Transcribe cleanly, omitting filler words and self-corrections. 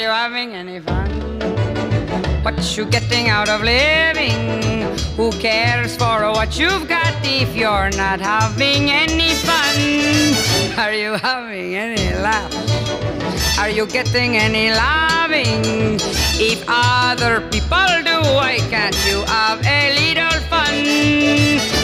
you having any fun? What you getting out of living? Who cares for what you've got if you're not having any fun? Are you having any laughs? Are you getting any loving? If other people do, why can't you have a little fun?